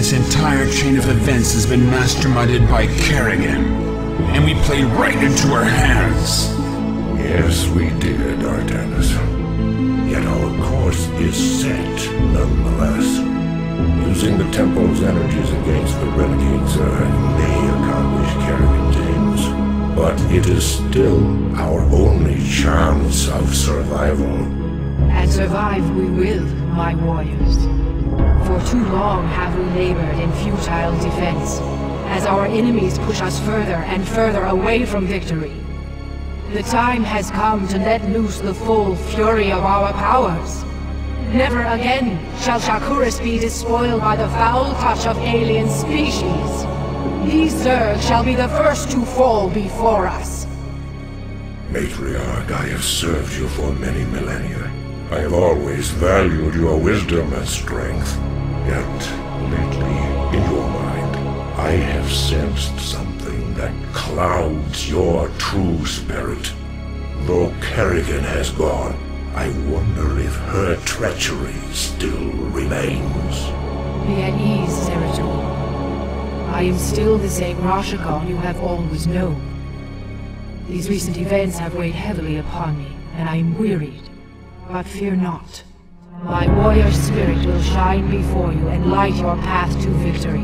This entire chain of events has been masterminded by Kerrigan, and we played right into her hands. Yes, we did, Artanis. Yet our course is set, nonetheless. Using the Temple's energies against the Renegade Zerg may accomplish Kerrigan's aims, but it is still our only chance of survival. And survive we will, my warriors. For too long have we labored in futile defense, as our enemies push us further and further away from victory. The time has come to let loose the full fury of our powers. Never again shall Shakuras be despoiled by the foul touch of alien species. These Zerg shall be the first to fall before us. Matriarch, I have served you for many millennia. I have always valued your wisdom and strength. Yet, lately, in your mind, I have sensed something that clouds your true spirit. Though Kerrigan has gone, I wonder if her treachery still remains. Be at ease, Zeratul. I am still the same Rashagon you have always known. These recent events have weighed heavily upon me, and I am wearied. But fear not. My warrior spirit will shine before you and light your path to victory.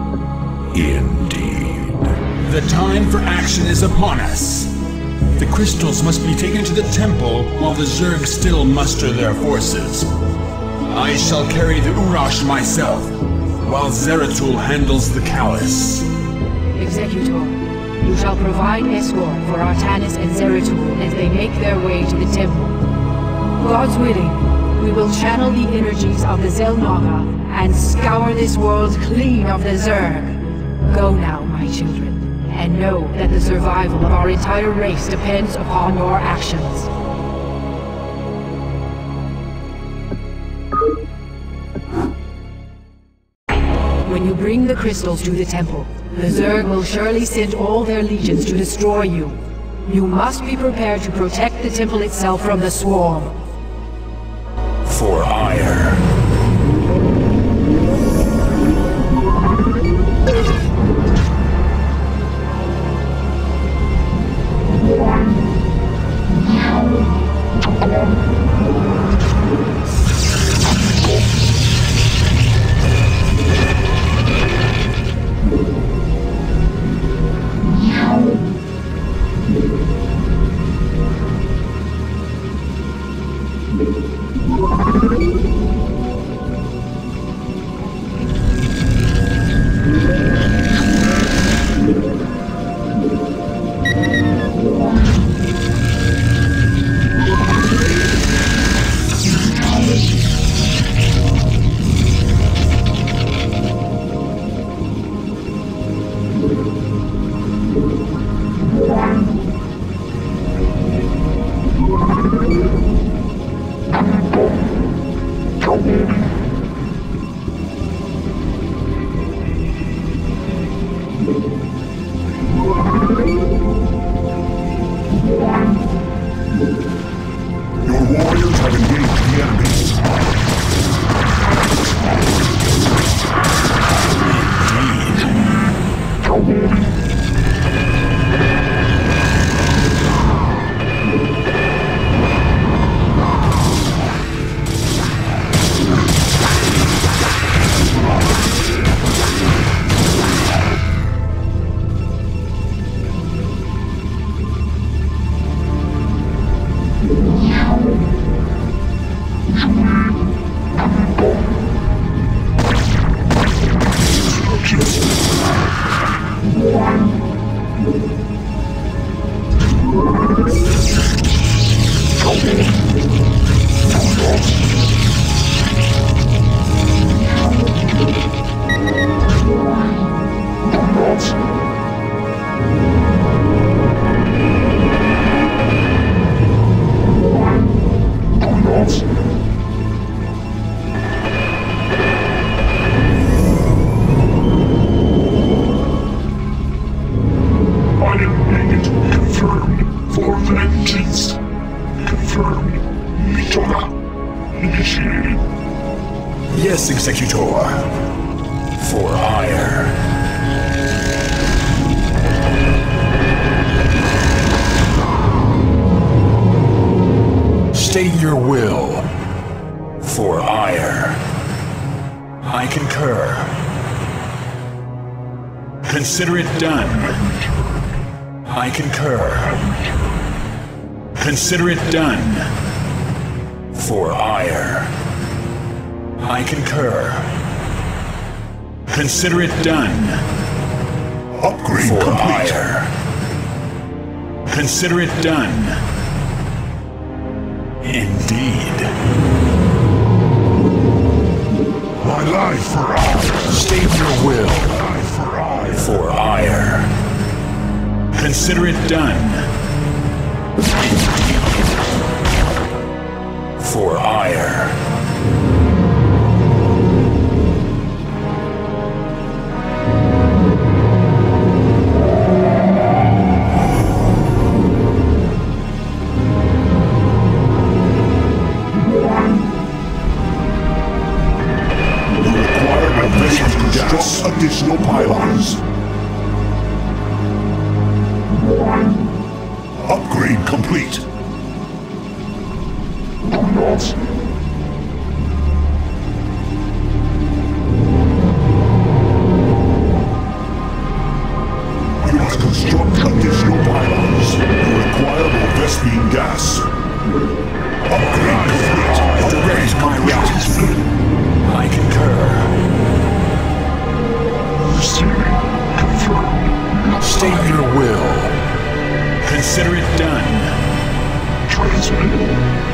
Indeed. The time for action is upon us. The crystals must be taken to the temple while the Zerg still muster their forces. I shall carry the Urash myself, while Zeratul handles the Callus. Executor, you shall provide escort for Artanis and Zeratul as they make their way to the temple. God's willing, we will channel the energies of the Xel'Naga and scour this world clean of the Zerg. Go now, my children, and know that the survival of our entire race depends upon your actions. When you bring the crystals to the temple, the Zerg will surely send all their legions to destroy you. You must be prepared to protect the temple itself from the swarm. For ire. Yes, Executor. For ire. State your will. For ire. I concur. Consider it done. I concur. Consider it done. For ire. I concur. Consider it done. Upgrade For complete. ire. Consider it done. Indeed. My life for ire. State your will. Life for ire. For ire. Consider it done. For ire. Construct additional pylons. Upgrade complete. You must construct additional pylons. You require more Vespene gas. Upgrade complete. Direct my wrath. I concur. State your will. Consider it done. Transmitted.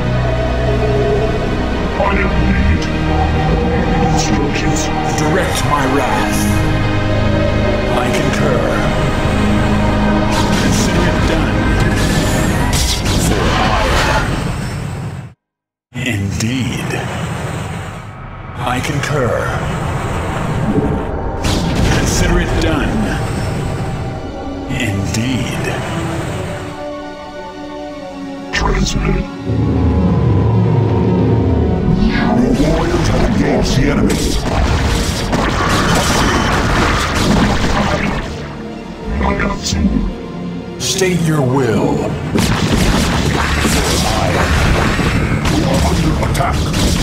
I am need. Instructions. Direct my wrath. I concur. Consider it done. For ire. Indeed. I concur. Consider it done. Indeed. Transmitted. Your warriors have engaged the enemy. I got you. State your will. For ire. We are under attack.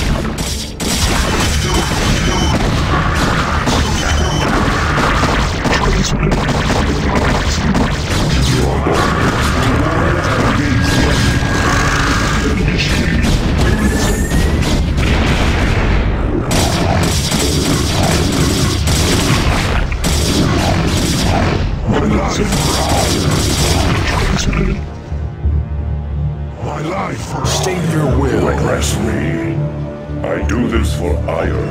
My life. State your will. Address me. I do this for ire.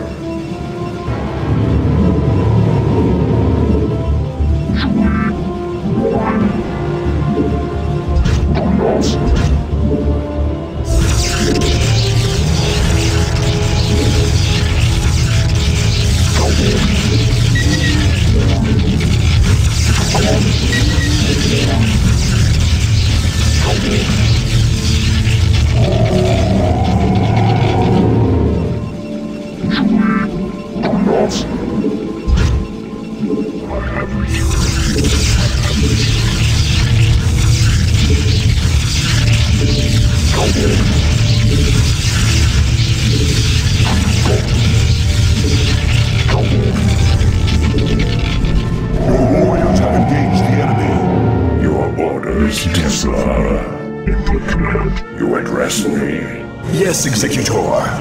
You address me? Yes, Executor.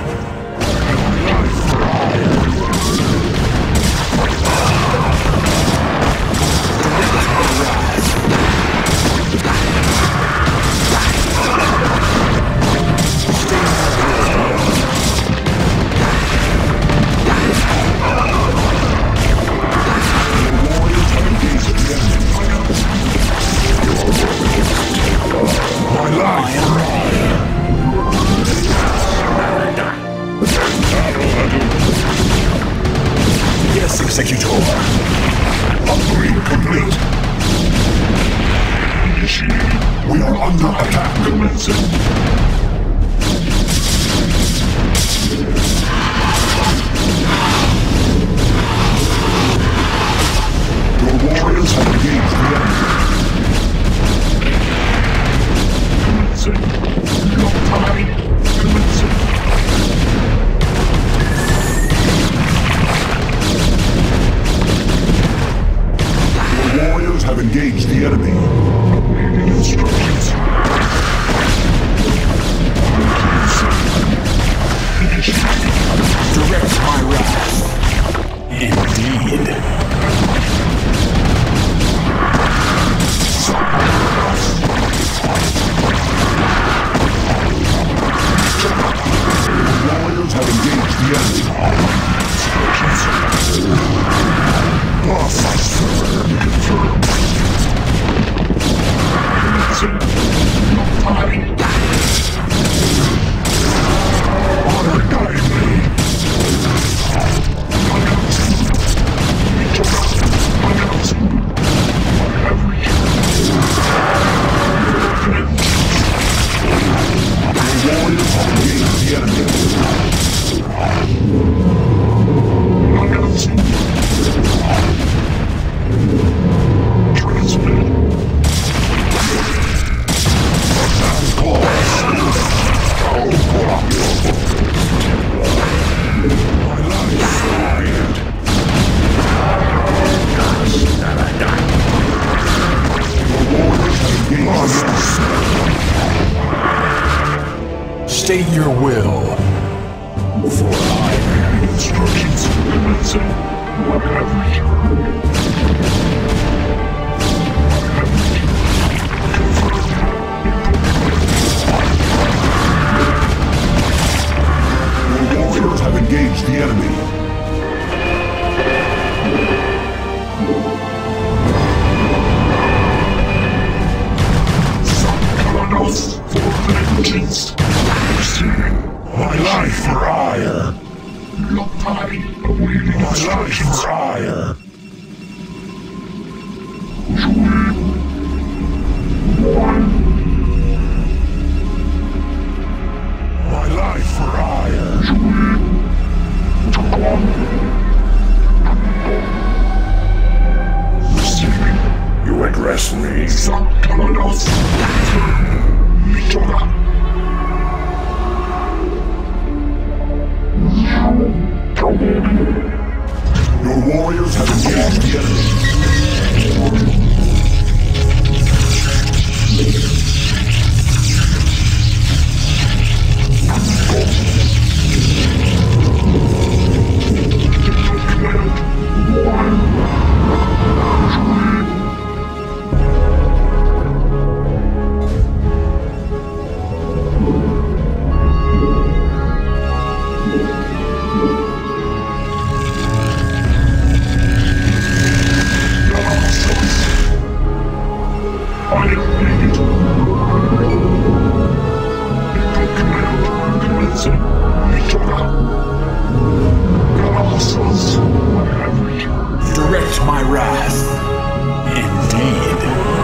Yes, Executor. Upgrade complete. We are under attack. state your will. For I have instructions commencing. I have returned. Your warriors have engaged the enemy. For vengeance, receiving my life for ire. Lopai, awaiting my life for ire. My life for ire. Receiving. You address me. Sakalanos. Your warriors have engaged the enemy. Direct my wrath. Indeed.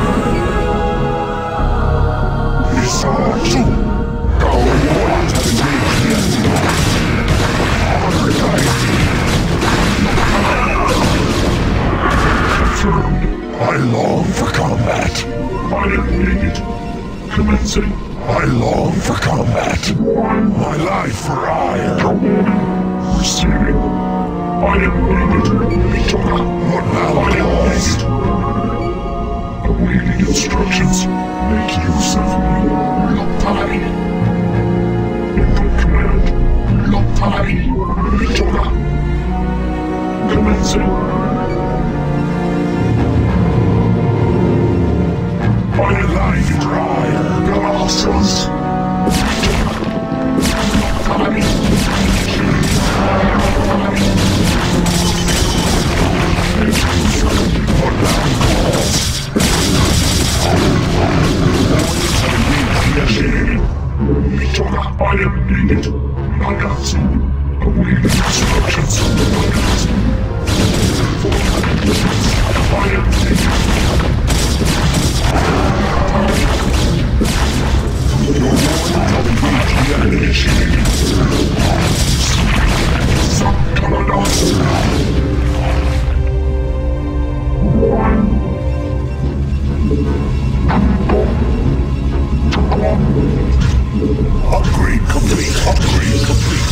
I long for combat. I need commencing. I long for combat. My life for ire. Receiving. I am needed. What now lost? Awaiting instructions. Make use of me. Lopai. Input command. Lopai. Vitora. Commencing. My life for ire. Colossus. I am needed. Nagatsu. Awaiting instructions. Nagatsu. I am needed. Your warriors have engaged the enemy. Sakalanos. Upgrade complete. Upgrade complete.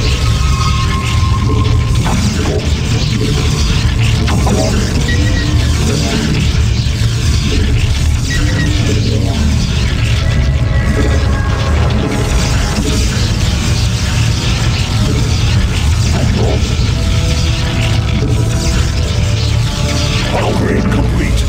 Upgrade complete.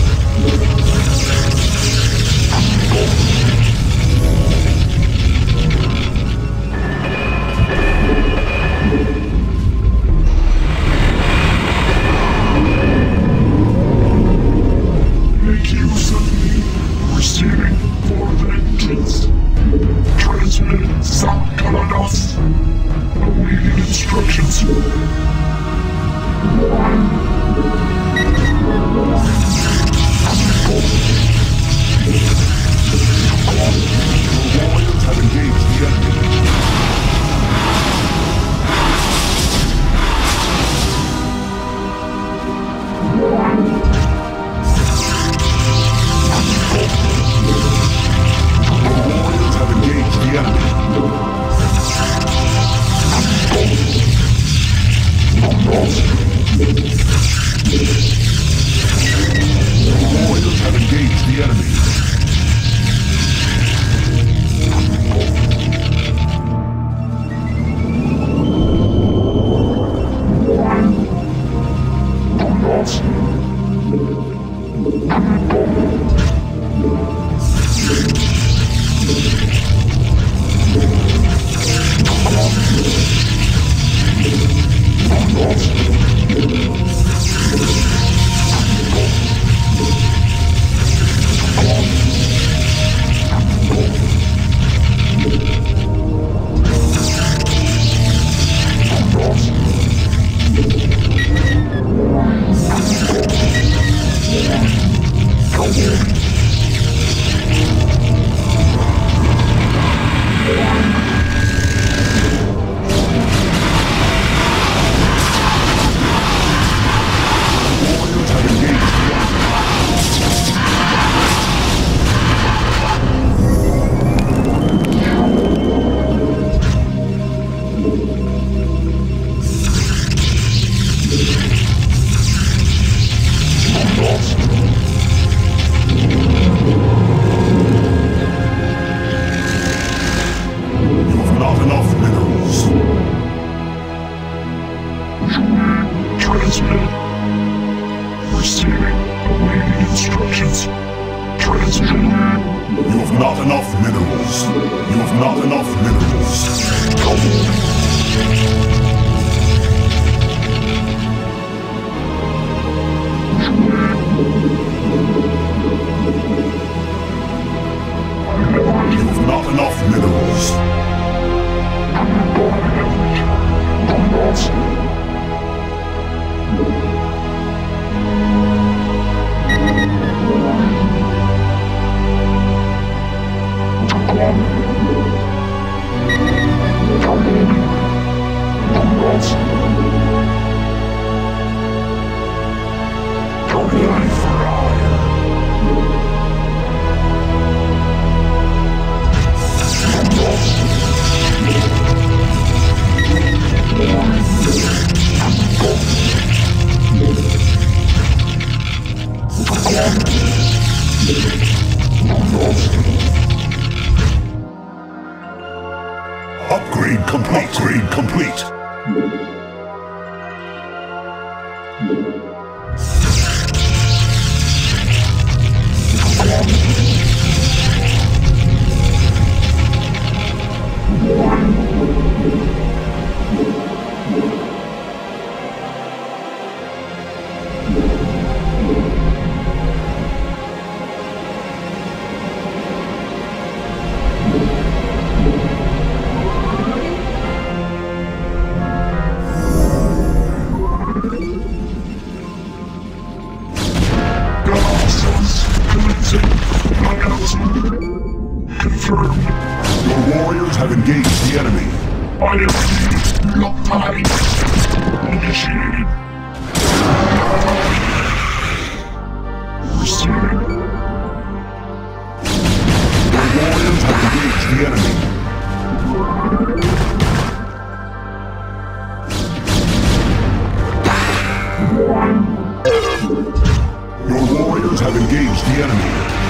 Make use of me. Receiving for vengeance. Transmit Sakalanos. Awaiting instructions. Warriors have engaged the enemy. Warriors have engaged the enemy. enough minerals. Transmit. Receiving. Awaiting instructions. Transmit. You have not enough minerals. You have not enough minerals. You have not enough minerals. Upgrade complete. Upgrade complete. Confirmed. Your warriors have engaged the enemy. I am not dying. Initiated. Receiving. Your warriors have engaged the enemy. Your warriors have engaged the enemy.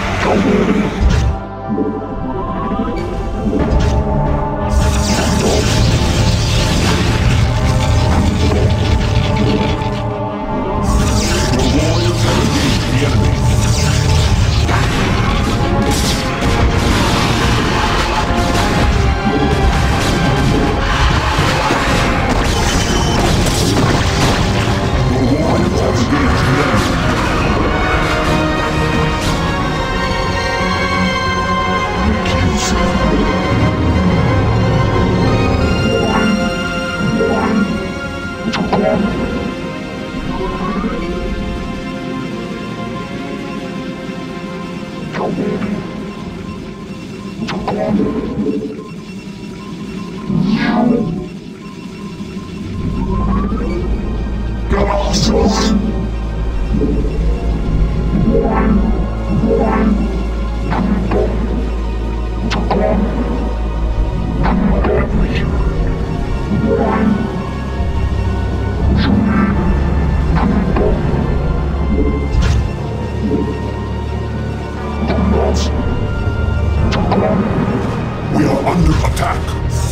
We are under attack.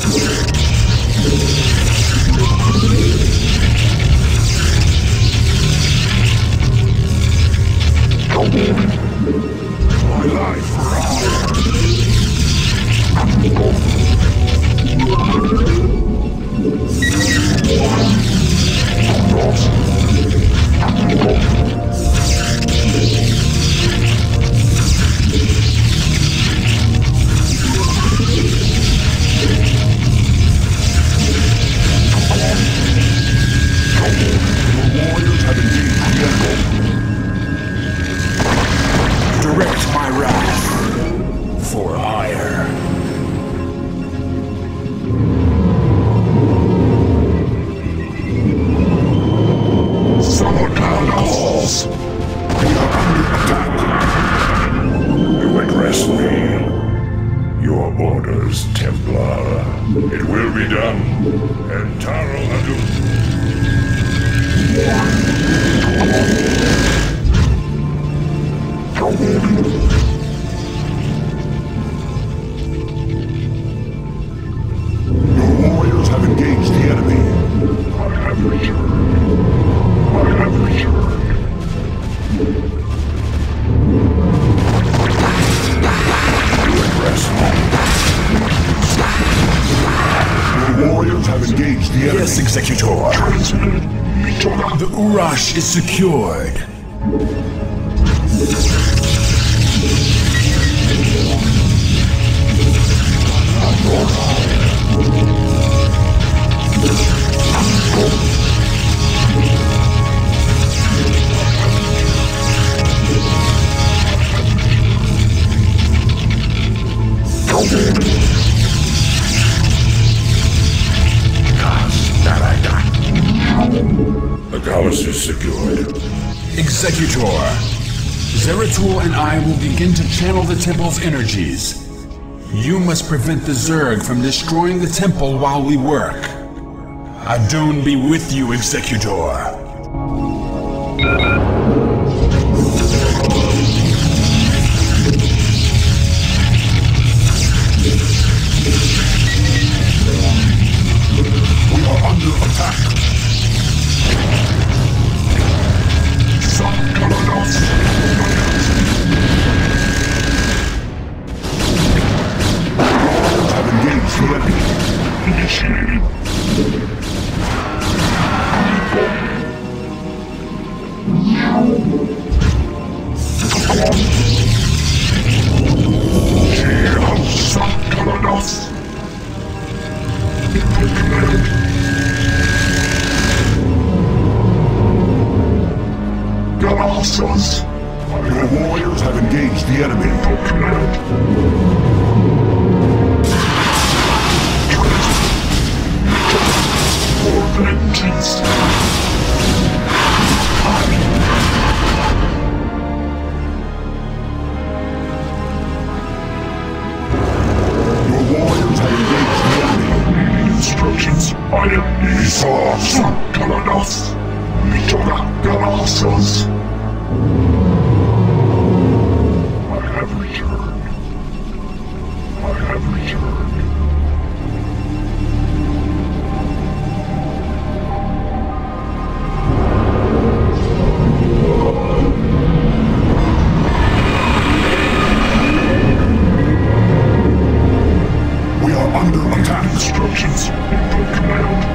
My life for Direct my wrath for ire. Someone down calls. We are under attack. You address me. Your orders, Templar. It will be done. And Taro Adun. engaged the enemy. Yes, Executor. Transmitted. Mitoga. The Urash is secured. The palace is secured. Executor. Zeratul and I will begin to channel the temple's energies. You must prevent the Zerg from destroying the temple while we work. Adun be with you, Executor. We are under attack. Sakalanos. Have engaged the enemy. Initiated. Sakalanos. Input command. Galasas. Your warriors have engaged the enemy. Input command. For vengeance. Your warriors have engaged the enemy. Instructions. I am Esau Sakalanos. Mitoga Galasas. I have returned. I have returned. We are under attack. Instructions. Input command.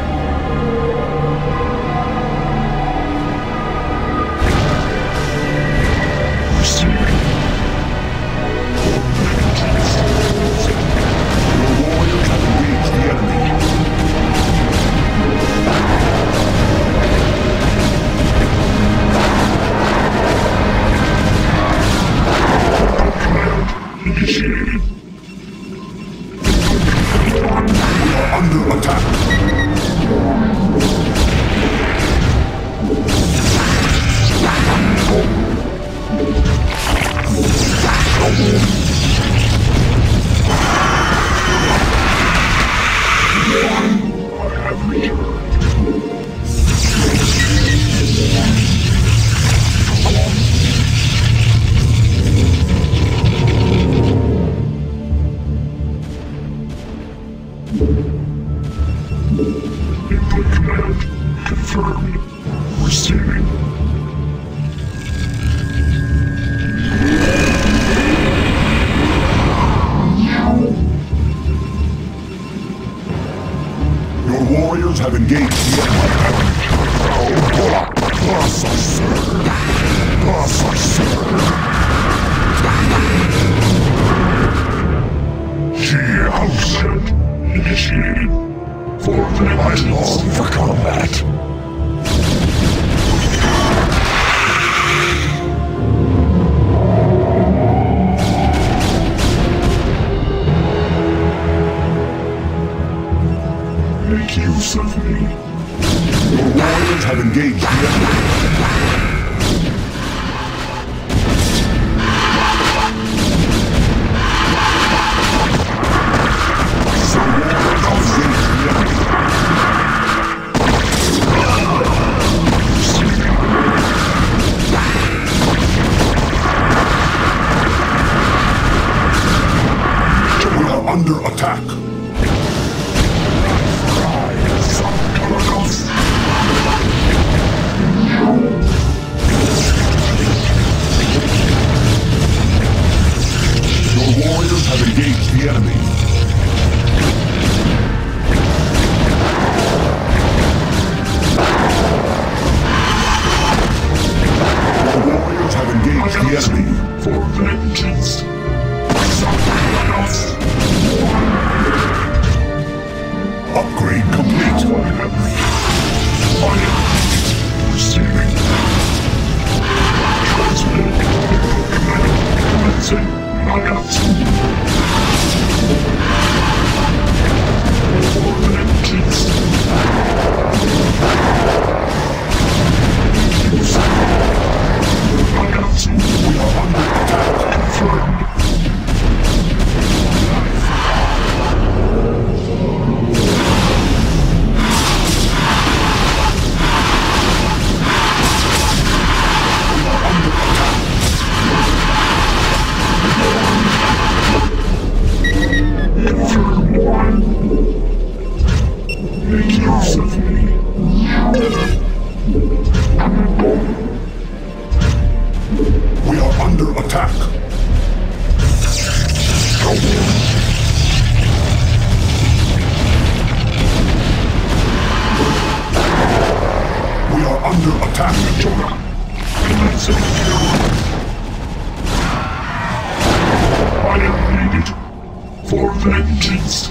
Receiving. Your warriors have engaged the enemy. Command. Initiated. We are under attack. I have returned. Input command confirmed. Receiving. Your warriors have engaged the enemy. She outset. Initiated. For vengeance. For combat. Make use of me. Your warriors have engaged the enemy. We are under attack. Your warriors have engaged the enemy. Jonah. Commencing. I am needed for vengeance.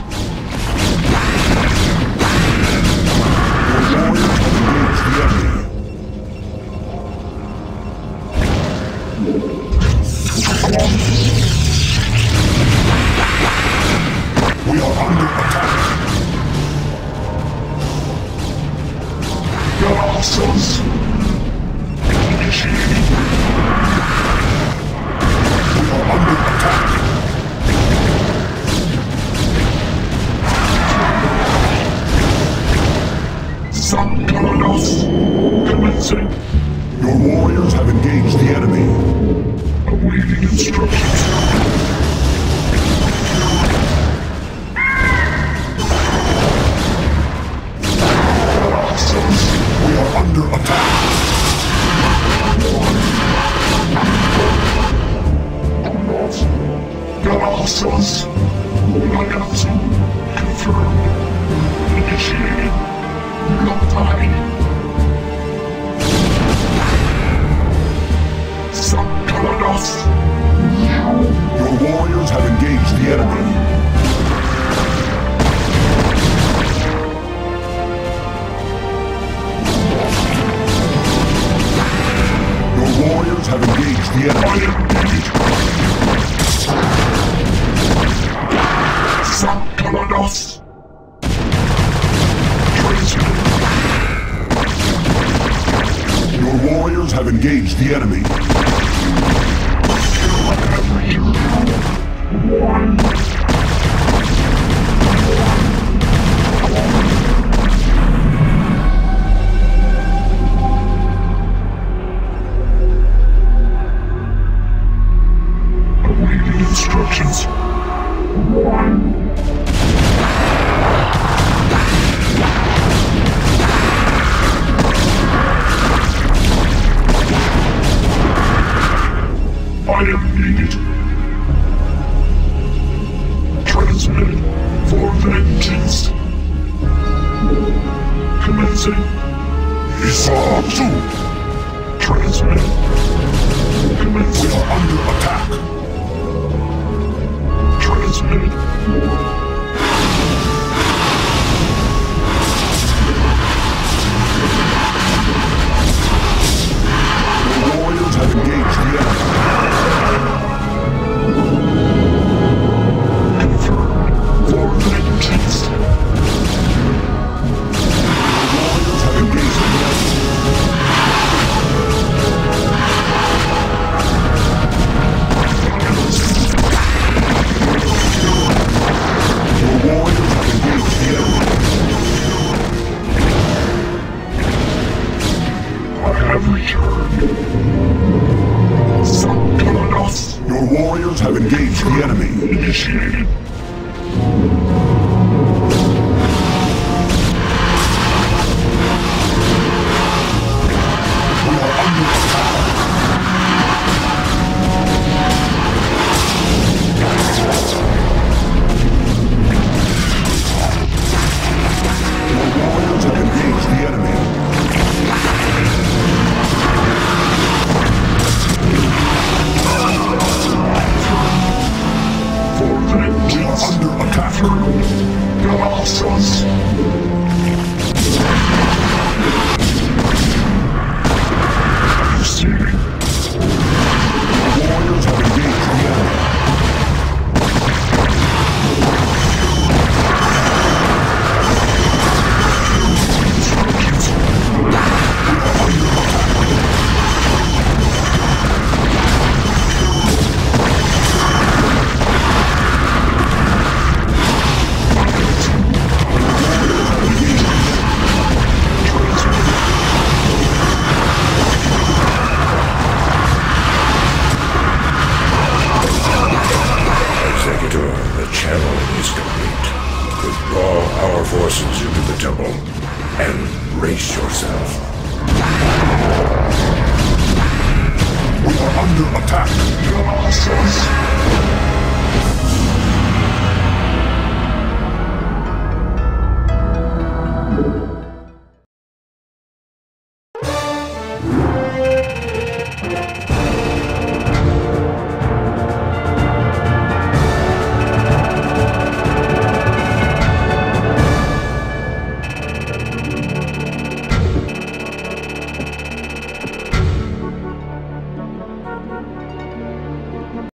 Your warriors have engaged the enemy. We are under attack. Galaxos. Initiating. We are under attack. Sun Kalanos. Commencing. Your warriors have engaged the enemy. Awaiting instructions. We are under attack. Galaxos. Nagatu. Confirmed. Initiating. Lockdown. Sun Kalanos. Your warriors have engaged the enemy. Your warriors have engaged the enemy. Sun Kalanos. Transmitting. Your warriors have engaged the enemy. Awaiting instructions. I am needed. Transmitted for vengeance. Commencing. Isatsu! Transmitted. We Commencing. are under attack. Transmitted. Your warriors have engaged the enemy. Confirmed for vengeance. Your warriors have engaged the enemy. Your warriors have engaged the enemy. I have returned. Sun Kalanos. Your warriors have engaged the enemy. Initiated. We are under attack. Your warriors have engaged the enemy. For We vengeance. are under attack. Galaxos. Receiving. Your warriors have engaged the enemy. Instructions. We are under attack. Executor, the channel is complete. Withdraw our forces into the temple and brace yourself. We are under attack. Galaxos.